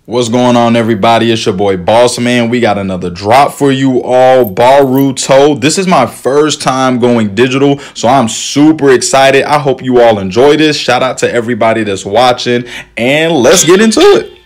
What's going on, everybody? It's your boy Boss Man. We got another drop for you all. Boruto. This is my first time going digital, so I'm super excited. I hope you all enjoy this. Shout out to everybody that's watching, and let's get into it.